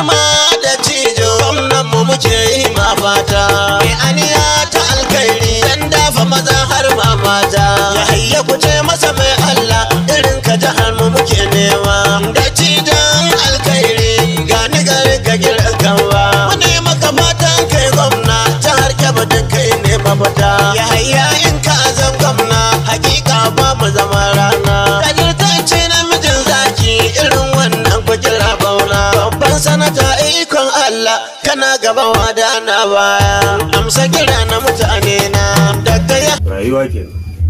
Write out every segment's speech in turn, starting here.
girma da cijo gwamnan mu muke yi ma fata mai aniya ta alkhairi dan dafa maza har ma mata ya hayya ku ce masa mai Allah irin ka jihar mu muke nema da cijon alkhairi gani gari ka gira kanwa mu ne maka fatan kai gwamna jihar Kebbi duk kai ne mafita ya hayya in ka zan gwamna hakika ba mu zama rana kajirtacce namijin zaki irin wannan ku kira bauna babban sanata ikon Allah kana gaba wada na baya amsa kira na mutane na daga ya rayuwa ke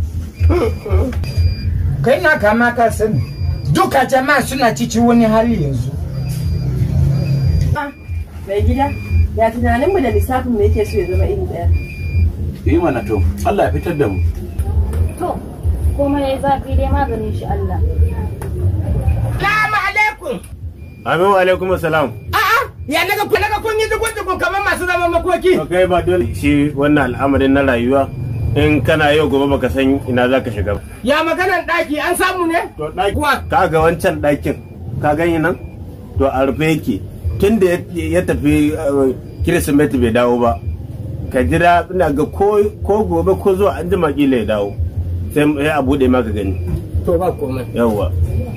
kai na kama ka sani duka jama'a suna cikin wani hali yanzu. Mai gida ya tunanin mu da lissafin mu yake so ya zama iri daya. yi mana to Allah ya fitar da mu To, komai ya zafi dai maganin shi Allah. Salamu alaikum. amin wa alaikum assalam A'a, ya naga kun yi dukun kamar masu zaman makoki. kai ba dole shi wannan al'amarin na rayuwa in kana yau gobe baka san ina zaka shiga Ya maganan daki an samu ne? to daki ka ga wancan dakin ka gani nan to a rufe yake tunda ya tafi Kirsimeti bai dawo ba ka jira ina ga ko gobe ko zuwa an jima kila ya dawo sai a bude maka gani To ba komai. yawwa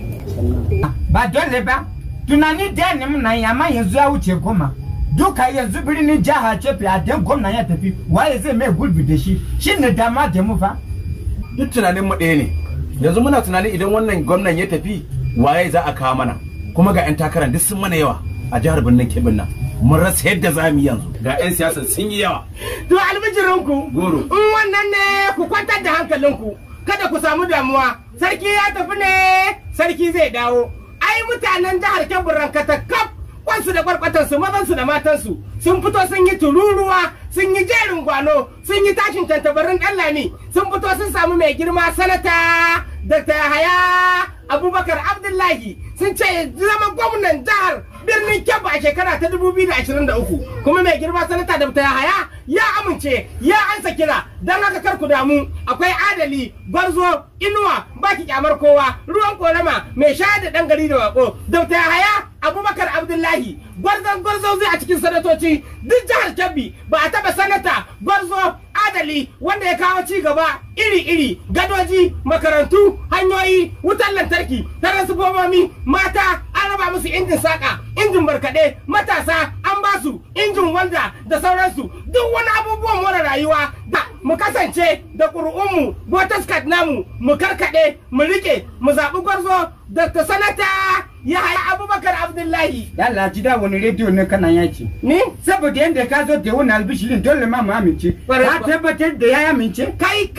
Ba dole ba. Tunani da ne mun nan amma yanzu ya wuce goma. Duka yanzu birnin jaha ce fiyaden gwamna ya tafi waye zai mai gurbi da shi shine dama da mu fa. duk tunanin mu ɗaya ne yanzu muna tunanin idan wannan gwamnan ya tafi waye za a kawo mana kuma ga 'yan takarar duk sun mana yawa a jihar Birnin Kebbi nan mun rasa yadda za mu yi yanzu ga 'yan siyasa sun yi yawa To albijirinku Goro. in wannan ne ku kwantar da hankalinku kada ku samu damuwa sarki ya tafi ne sarki zai dawo ai mutanen jihar Kebbi rankata kaf kwansu da kwarkwatansu mazansu da matansu sun fito sun yi tururuwa sun yi jerin gwano sun yi tashin tantabarin ɗanlami sun fito sun samu mai girma sanata Dr. Yahaya Abubakar Abdullahi sun ce zama gwamnan jihar Birnin Kebbi a shekara ta 2023 kuma mai girma sanata Dr. Yahaya ya amince ya ansa kira don haka kar ku damu akwai adali gwarzo inuwa baki kyamar kowa ruwan korama mai shayar da dan gari da wako Dr. Yahaya Abubakar Abdullahi gwarzo zai a cikin sanatoci duk jihar Kebbi ba a taba sanata gwarzo adali wanda ya kawo ci gaba iri-iri gadoji makarantu hanyoyi wutar lantarki taransifomomi mata an raba musu injin saka injin barkaɗe matasa an ba su injin wanda da sauransu duk wani abubuwan more rayuwa da mu kasance da ƙuri'unmu voters card namu mu karkaɗe mu rike mu zaɓi gwarzo da sanata Yahaya Abubakar Abdullahi. Yalla ji da wani rediyo ne kana yaki. Ni? Saboda yadda ka zo da wani albishirin dole ma mu amince. Ka tabbatar da ya amince?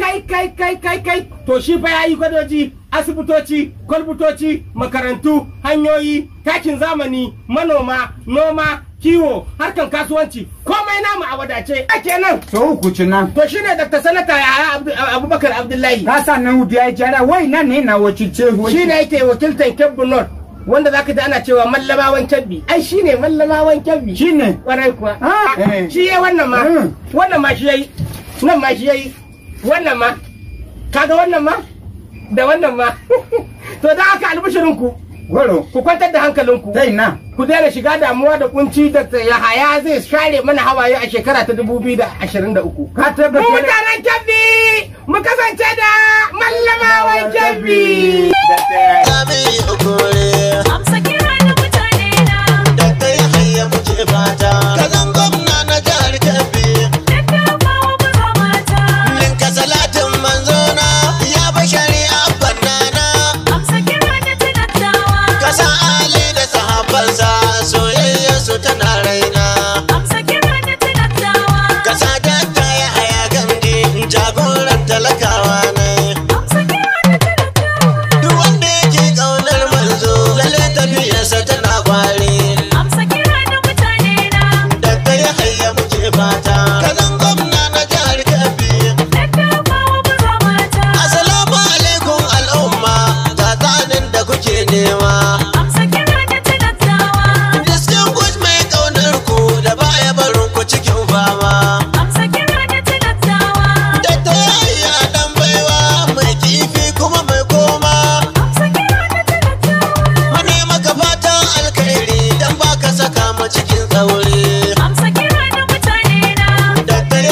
Kai. To shi fa yayi gadoji, asibitoci, kwalbutoci, makarantu, hanyoyi, takin zamani, manoma, noma, kiwo, harkan kasuwanci, komai namu a wadace. Kenan. So uku cinan. To shine Dr. Sanata Yahaya Abubakar Abdullahi. Ka sa nan hudu ya jara wai nan ne na wakilce. Shine yake wakiltan Kebbi North. Wanda zaka ji ana cewa mallamawan Kebbi ai shine mallamawan Kebbi shine kwarai kuwa shi yayi wannan ma shi yayi nan ma shi yayi wannan ma kaga wannan ma da wannan ma to da aka albishirin ku goro ku kwantar da hankalinku dai na ku daina shiga damuwa da kunci da Yahaya zai share mana hawaye a shekara ta 2023 ka tabbata mu mutanen Kebbi mu kasance da mallamawan Kebbi Amsa kira da mutane na. Daga Yahaya muke fata ka zan gwamna na jihar Kebbi Dattawa maza mata. ninka salatin manzona ya bashari abannana Amsa kira da dattawa. kasa Ali da sahabbansa soyayyarsu tana raina Amsa kira da dattawa. kasa Dakta Yahaya Gamji jagoran talakawa ne Amsa kira da dattawa. duk wanda yake kaunar manzo lalle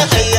kai